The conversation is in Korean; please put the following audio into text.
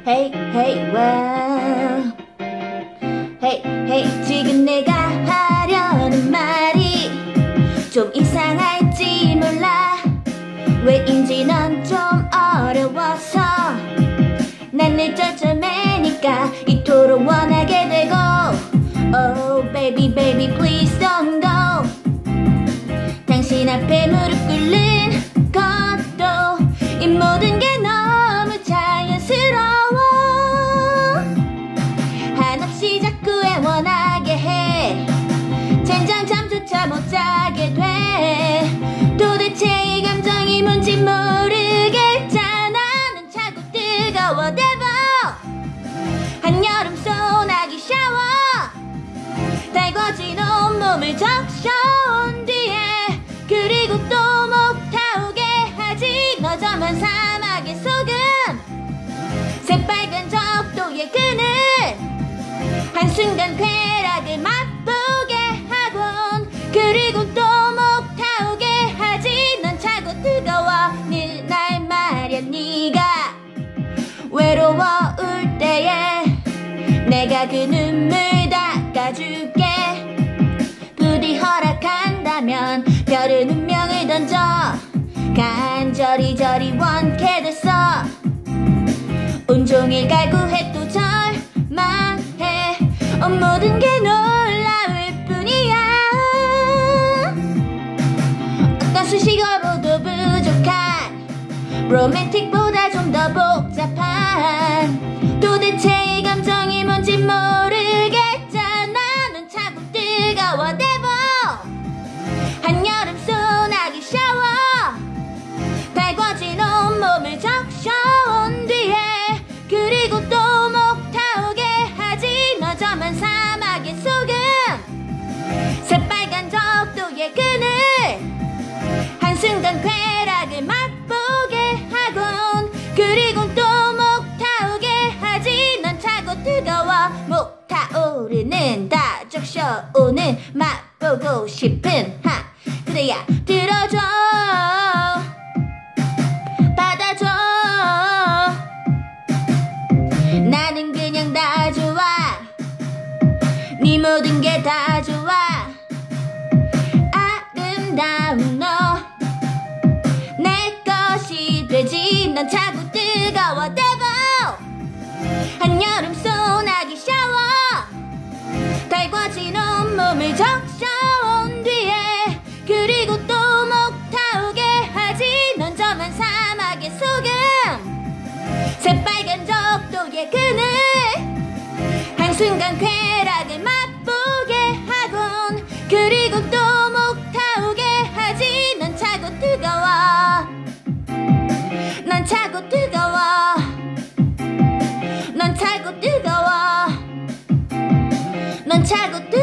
Hey hey well Hey hey 지금 내가 하려는 말이 좀 이상할지 몰라 왜인지 넌 좀 어려워서 난 늘 쩔쩔매니까 이토록 원하게 되고 Oh baby baby please don't go 당신 앞에 무릎 꿇는 것도 이 모든 게 너무 자연스러워 한없이 자꾸 애원하게 해 젠장 잠조차 못 자게 돼 도대체 이 감정이 뭔지 모르겠잖아 넌 차고 뜨거워 대박 한여름 소나기 샤워 달궈진 온몸을 적셔온 뒤에 그리고 또 목타오게 하지 너저먼 사막의 소금 새빨간 적도의 그늘 한순간 쾌락을 맛보게 하곤 그리고 또 목타오게 하지 넌 차고 뜨거워 늘 날 말야 네가 외로워울 때에 내가 그 눈물 닦아줄게 부디 허락한다면 별은 운명을 던져 간절히 저리 원케 됐어 온종일 갈구해 또 절망해 모든 게 놀라울 뿐이야 어떤 수식어로도 부족한 로맨틱보다 좀 더 복잡한 도대체 이 감정이 뭔지 모르겠잖아 넌 차고 뜨거워 대박 한여름 소나기 샤워 달궈진 온몸을 적셔온 뒤에 그리고 또 목타오게 하지 너저먼 사막의 소금 새빨간 적도의 그늘 한순간 쾌락을 맛보게 하곤 그리고 또 목타오게 하지 넌 차고 뜨거워 목타오르는 다 적셔오는 맛보고 싶은 그래야 들어줘 받아줘 나는 그냥 다 좋아 네 모든 게 다 좋아 아름다운 너 내 것이 되지 넌 차고 뜨거워 대박 한여름 소나기 샤워 달궈진 온몸을 적셔온 뒤에 그리고 또 목타오게 하지 넌 저먼 사막의 소금 새빨간 적도의 그늘 한순간 쾌락을 맛보게 하곤 그리고 또 목타오게 하지 넌 차고 뜨거워 넌 차고 뜨거워 넌 차고 뜨거워 넌 차고 뜨거워